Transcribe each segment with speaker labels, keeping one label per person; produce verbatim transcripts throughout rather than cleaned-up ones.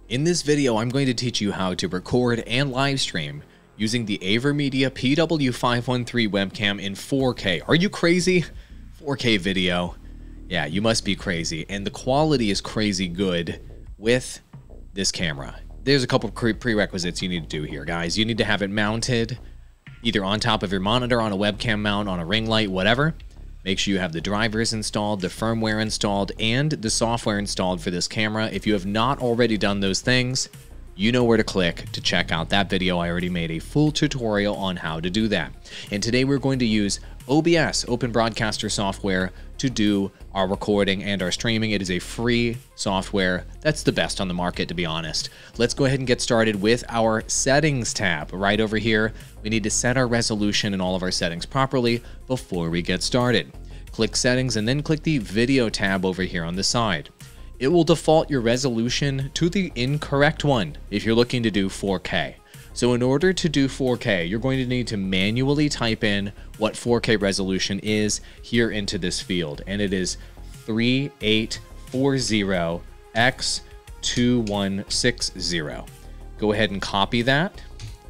Speaker 1: In this video, I'm going to teach you how to record and live stream using the AverMedia P W five one three webcam in four K. Are you crazy? four K video. Yeah, you must be crazy. And the quality is crazy good with this camera. There's a couple of prerequisites you need to do here, guys. You need to have it mounted either on top of your monitor, on a webcam mount, on a ring light, whatever. Make sure you have the drivers installed, the firmware installed, and the software installed for this camera. If you have not already done those things, you know where to click to check out that video. I already made a full tutorial on how to do that. And today we're going to use O B S, Open Broadcaster software, to do our recording and our streaming. It is a free software that's the best on the market, to be honest. Let's go ahead and get started with our settings tab. Right over here, we need to set our resolution and all of our settings properly before we get started. Click settings and then click the video tab over here on the side. It will default your resolution to the incorrect one if you're looking to do four K. So in order to do four K, you're going to need to manually type in what four K resolution is here into this field, and it is thirty-eight forty by twenty-one sixty. Go ahead and copy that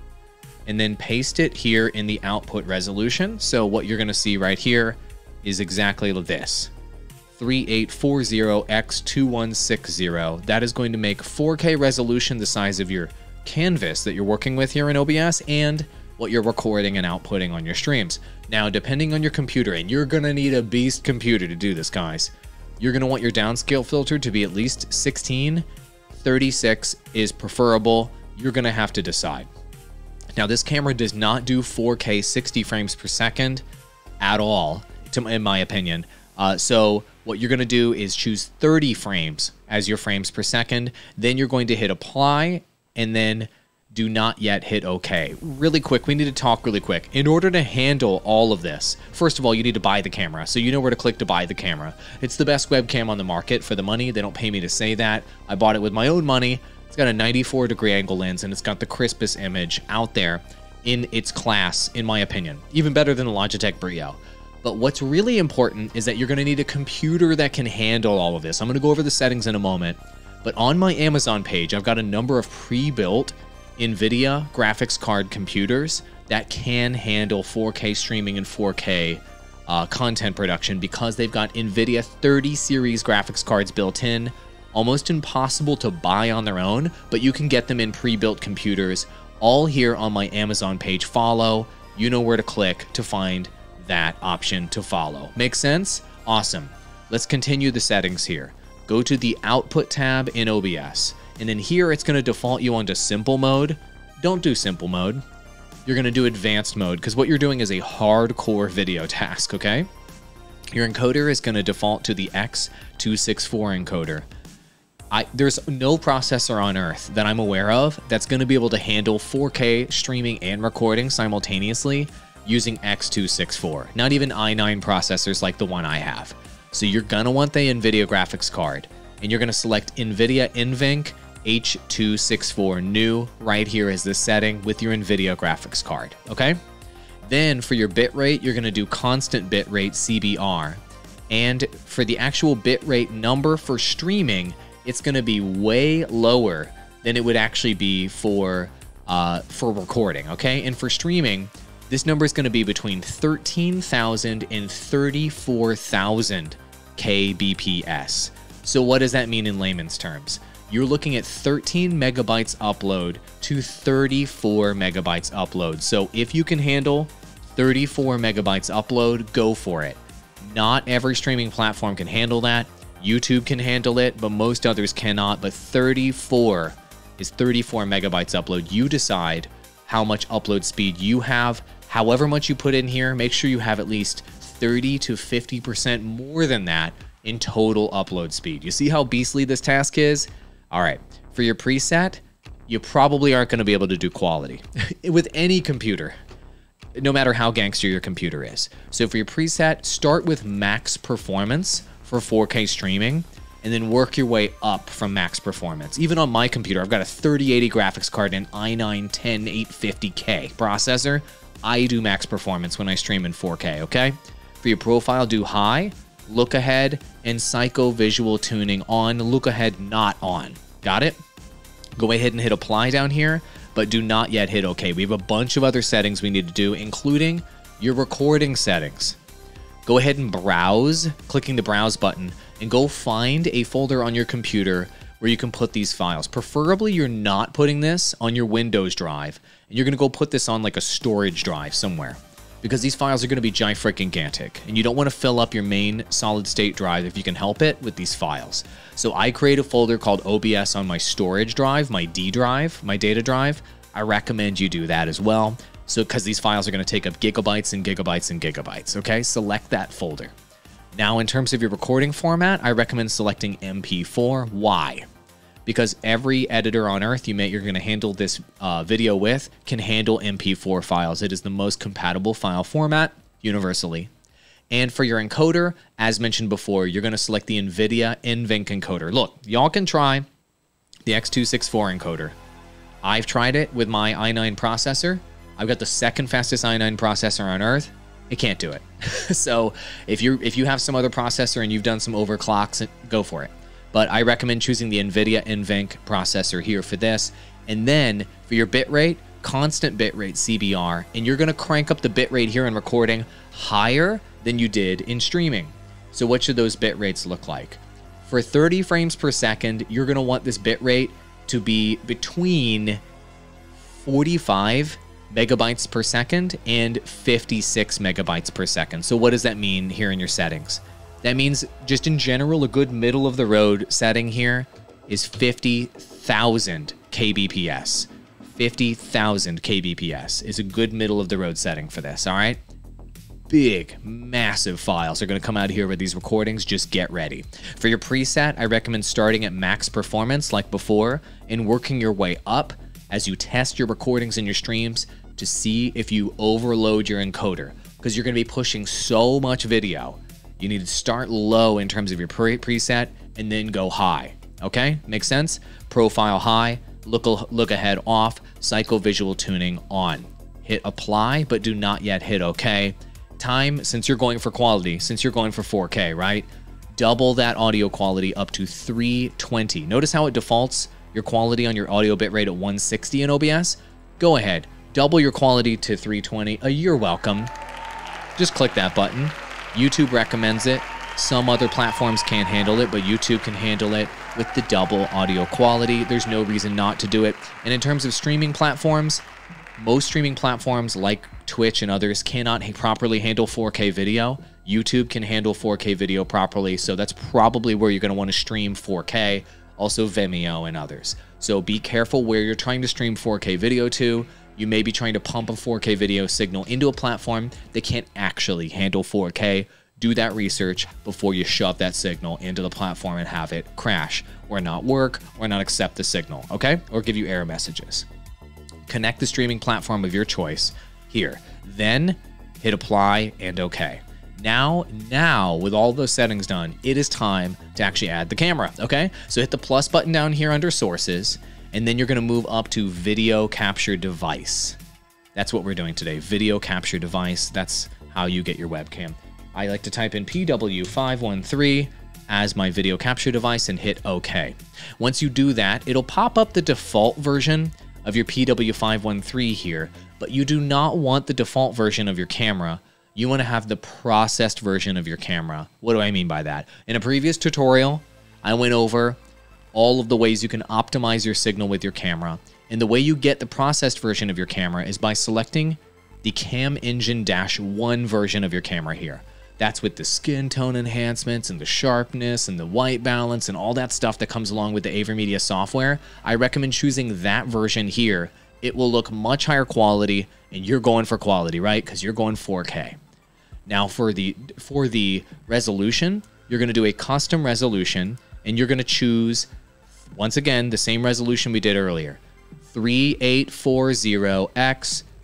Speaker 1: and then paste it here in the output resolution. So what you're going to see right here is exactly this. thirty-eight forty by twenty-one sixty. That is going to make four K resolution the size of your canvas that you're working with here in O B S and what you're recording and outputting on your streams. Now, depending on your computer, and you're gonna need a beast computer to do this, guys, you're gonna want your downscale filter to be at least sixteen. thirty-six is preferable. You're gonna have to decide. Now, this camera does not do four K sixty frames per second at all, to, in my opinion. Uh, so what you're going to do is choose thirty frames as your frames per second. Then you're going to hit apply and then do not yet hit OK. Really quick, we need to talk really quick. In order to handle all of this, first of all, you need to buy the camera. So you know where to click to buy the camera. It's the best webcam on the market for the money. They don't pay me to say that. I bought it with my own money. It's got a ninety-four degree angle lens and it's got the crispest image out there in its class, in my opinion. Even better than the Logitech Brio. But what's really important is that you're going to need a computer that can handle all of this. I'm going to go over the settings in a moment. But on my Amazon page, I've got a number of pre-built NVIDIA graphics card computers that can handle four K streaming and four K uh, content production because they've got NVIDIA thirty series graphics cards built in. Almost impossible to buy on their own, but you can get them in pre-built computers. All here on my Amazon page. Follow. You know where to click to find that option to follow. Make sense? Awesome. Let's continue the settings here. Go to the output tab in O B S. And then here it's going to default you onto simple mode. Don't do simple mode. You're going to do advanced mode because what you're doing is a hardcore video task, okay? Your encoder is going to default to the X two sixty-four encoder. I, there's no processor on Earth that I'm aware of that's going to be able to handle four K streaming and recording simultaneously using X two sixty-four. Not even i nine processors like the one I have. So you're going to want the NVIDIA graphics card. And you're going to select NVIDIA NVENC H two sixty-four new. Right here is the setting with your NVIDIA graphics card. Okay? Then for your bitrate, you're going to do constant bitrate C B R. And for the actual bitrate number for streaming, it's going to be way lower than it would actually be for, uh, for recording. Okay? And for streaming, this number is going to be between thirteen thousand and thirty-four thousand K B P S. So what does that mean in layman's terms? You're looking at thirteen megabytes upload to thirty-four megabytes upload. So if you can handle thirty-four megabytes upload, go for it. Not every streaming platform can handle that. YouTube can handle it, but most others cannot. But thirty-four is thirty-four megabytes upload. You decide how much upload speed you have. However much you put in here, make sure you have at least thirty to fifty percent more than that in total upload speed. You see how beastly this task is? All right, for your preset, you probably aren't going to be able to do quality with any computer, no matter how gangster your computer is. So for your preset, start with max performance for four K streaming, and then work your way up from max performance. Even on my computer, I've got a thirty eighty graphics card and i nine ten eight fifty K processor. I do max performance when I stream in four K, okay? For your profile, do high, look ahead, and psycho visual tuning on, look ahead not on. Got it? Go ahead and hit apply down here, but do not yet hit OK. We have a bunch of other settings we need to do, including your recording settings. Go ahead and browse, clicking the browse button, and go find a folder on your computer where you can put these files. Preferably, you're not putting this on your Windows drive, and you're gonna go put this on like a storage drive somewhere, because these files are gonna be gigantic, and you don't wanna fill up your main solid state drive if you can help it with these files. So I create a folder called O B S on my storage drive, my D drive, my data drive. I recommend you do that as well. So, because these files are going to take up gigabytes and gigabytes and gigabytes, okay? Select that folder. Now, in terms of your recording format, I recommend selecting M P four. Why? Because every editor on earth you may, you're going to handle this uh, video with can handle M P four files. It is the most compatible file format universally. And for your encoder, as mentioned before, you're going to select the NVIDIA NVENC encoder. Look, y'all can try the X two sixty-four encoder. I've tried it with my i nine processor. I've got the second fastest i nine processor on earth. It can't do it. So if you if you have some other processor and you've done some overclocks, go for it. But I recommend choosing the NVIDIA NVENC processor here for this. And then for your bitrate, constant bitrate C B R, and you're gonna crank up the bitrate here in recording higher than you did in streaming. So what should those bit rates look like? For thirty frames per second, you're gonna want this bitrate to be between forty-five megabytes per second and fifty-six megabytes per second. So what does that mean here in your settings? That means just in general, a good middle of the road setting here is fifty thousand K B P S. fifty thousand K B P S is a good middle of the road setting for this, all right? Big, massive files are going to come out here with these recordings. Just get ready. For your preset, I recommend starting at max performance like before and working your way up as you test your recordings and your streams to see if you overload your encoder, because you're going to be pushing so much video. You need to start low in terms of your pre preset and then go high. Okay, makes sense? Profile high, look, look ahead off, psychovisual tuning on. Hit apply, but do not yet hit OK. Time, since you're going for quality, since you're going for four K, right? Double that audio quality up to three twenty. Notice how it defaults your quality on your audio bitrate at one sixty in O B S. Go ahead, double your quality to three twenty. Uh, you're welcome. Just click that button. YouTube recommends it. Some other platforms can't handle it, but YouTube can handle it with the double audio quality. There's no reason not to do it. And in terms of streaming platforms, most streaming platforms like Twitch and others cannot ha properly handle four K video. YouTube can handle four K video properly, so that's probably where you're going to want to stream four K. Also Vimeo and others. So be careful where you're trying to stream four K video to. You may be trying to pump a four K video signal into a platform that can't actually handle four K. Do that research before you shove that signal into the platform and have it crash or not work or not accept the signal, okay? Or give you error messages. Connect the streaming platform of your choice here. Then hit apply and okay. Now, now with all those settings done, it is time to actually add the camera, okay? So hit the plus button down here under sources, and then you're gonna move up to video capture device. That's what we're doing today, video capture device. That's how you get your webcam. I like to type in P W five one three as my video capture device and hit OK. Once you do that, it'll pop up the default version of your P W five one three here, but you do not want the default version of your camera. You want to have the processed version of your camera. What do I mean by that? In a previous tutorial, I went over all of the ways you can optimize your signal with your camera. And the way you get the processed version of your camera is by selecting the Cam Engine one version of your camera here. That's with the skin tone enhancements and the sharpness and the white balance and all that stuff that comes along with the AverMedia software. I recommend choosing that version here. It will look much higher quality, and you're going for quality, right? Because you're going four K. Now for the for the resolution, you're going to do a custom resolution, and you're going to choose, once again, the same resolution we did earlier, thirty-eight forty by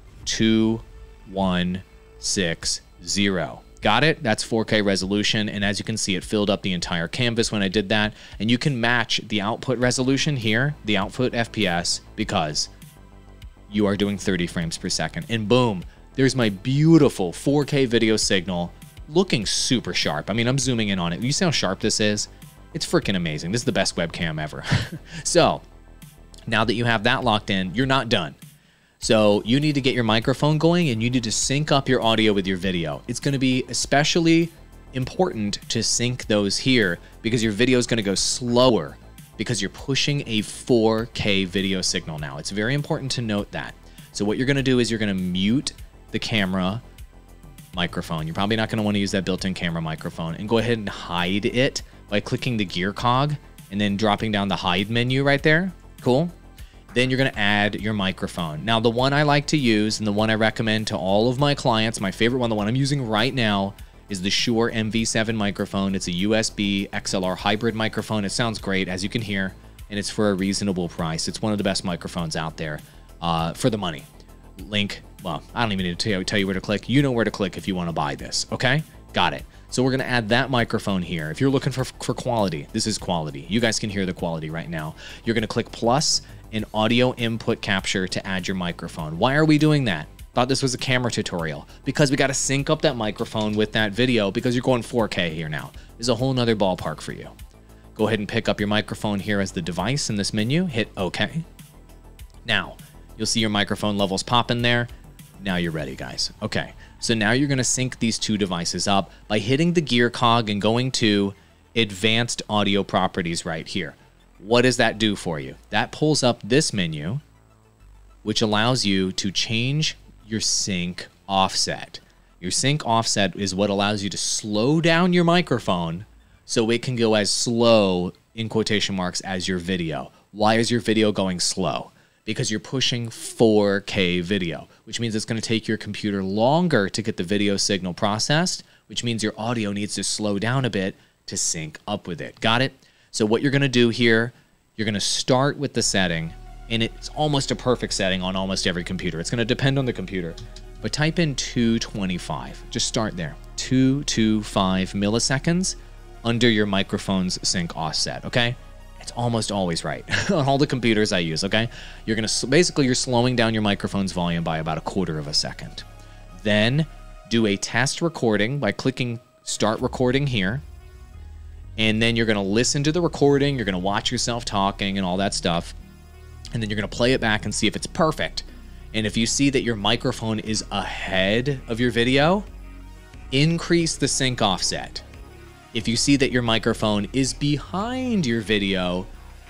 Speaker 1: twenty-one sixty. Got it? That's four K resolution, and as you can see, it filled up the entire canvas when I did that, and you can match the output resolution here, the output F P S, because you are doing thirty frames per second, and boom, there's my beautiful four K video signal looking super sharp. I mean, I'm zooming in on it. You see how sharp this is? It's freaking amazing. This is the best webcam ever. So Now that you have that locked in, you're not done. So you need to get your microphone going and you need to sync up your audio with your video. It's going to be especially important to sync those here because your video is going to go slower because you're pushing a four K video signal now. It's very important to note that. So what you're going to do is you're going to mute the camera microphone. You're probably not going to want to use that built-in camera microphone, and go ahead and hide it by clicking the gear cog and then dropping down the hide menu right there. Cool. Then you're going to add your microphone. Now, the one I like to use and the one I recommend to all of my clients, my favorite one, the one I'm using right now, is the Shure M V seven microphone. It's a U S B X L R hybrid microphone. It sounds great, as you can hear, and it's for a reasonable price. It's one of the best microphones out there uh, for the money. Link, well, I don't even need to tell you, tell you where to click. You know where to click if you want to buy this, okay? Got it. So we're going to add that microphone here. If you're looking for, for quality, this is quality. You guys can hear the quality right now. You're going to click plus and audio input capture to add your microphone. Why are we doing that? Thought this was a camera tutorial. Because we got to sync up that microphone with that video because you're going four K here now. There's a whole nother ballpark for you. Go ahead and pick up your microphone here as the device in this menu. Hit OK. Now, you'll see your microphone levels pop in there. Now you're ready, guys. Okay, so now you're going to sync these two devices up by hitting the gear cog and going to Advanced Audio Properties right here. What does that do for you? That pulls up this menu, which allows you to change your sync offset. Your sync offset is what allows you to slow down your microphone so it can go as slow, in quotation marks, as your video. Why is your video going slow? Because you're pushing four K video, which means it's going to take your computer longer to get the video signal processed, which means your audio needs to slow down a bit to sync up with it. Got it? So what you're going to do here, you're going to start with the setting, and it's almost a perfect setting on almost every computer. It's going to depend on the computer, but type in two twenty-five. Just start there. two twenty-five milliseconds under your microphone's sync offset, okay? It's almost always right on all the computers I use, okay? You're going to, basically, you're slowing down your microphone's volume by about a quarter of a second. Then do a test recording by clicking Start Recording here. And then you're going to listen to the recording. You're going to watch yourself talking and all that stuff. And then you're going to play it back and see if it's perfect. And if you see that your microphone is ahead of your video, increase the sync offset. If you see that your microphone is behind your video,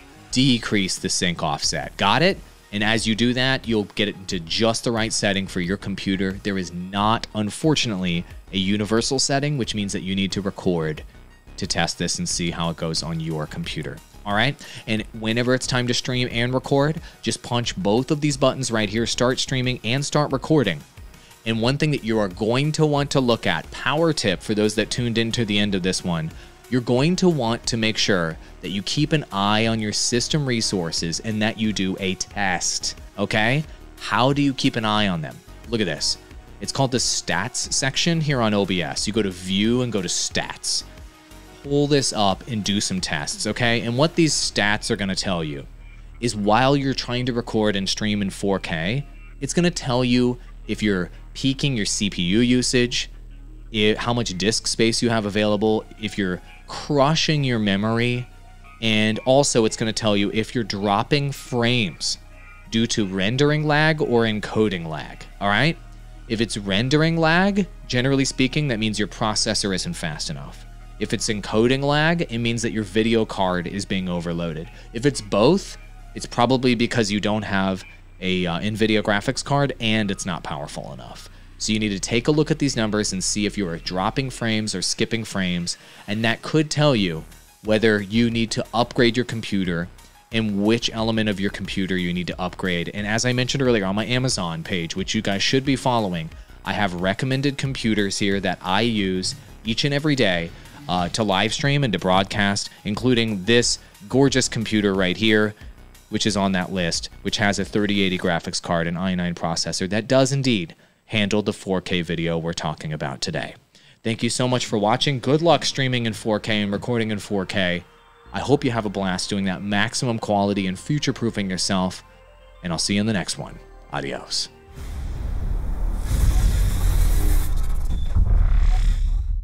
Speaker 1: decrease the sync offset. Got it? And as you do that, you'll get it into just the right setting for your computer. There is not, unfortunately, a universal setting, which means that you need to record to test this and see how it goes on your computer. All right? And whenever it's time to stream and record, just punch both of these buttons right here, start streaming and start recording. And one thing that you are going to want to look at, power tip for those that tuned into the end of this one, you're going to want to make sure that you keep an eye on your system resources and that you do a test, okay? How do you keep an eye on them? Look at this. It's called the stats section here on O B S. You go to view and go to stats. Pull this up and do some tests, okay? And what these stats are going to tell you is while you're trying to record and stream in four K, it's going to tell you if you're peaking your C P U usage, if, how much disk space you have available, if you're crushing your memory, and also it's going to tell you if you're dropping frames due to rendering lag or encoding lag, all right? If it's rendering lag, generally speaking, that means your processor isn't fast enough. If it's encoding lag, it means that your video card is being overloaded. If it's both, it's probably because you don't have a uh, NVIDIA graphics card and it's not powerful enough. So you need to take a look at these numbers and see if you are dropping frames or skipping frames, and that could tell you whether you need to upgrade your computer and which element of your computer you need to upgrade. And as I mentioned earlier on my Amazon page, which you guys should be following, I have recommended computers here that I use each and every day uh, to live stream and to broadcast, including this gorgeous computer right here, which is on that list, which has a thirty eighty graphics card and i nine processor that does indeed handle the four K video we're talking about today. Thank you so much for watching. Good luck streaming in four K and recording in four K. I hope you have a blast doing that maximum quality and future-proofing yourself, and I'll see you in the next one. Adios.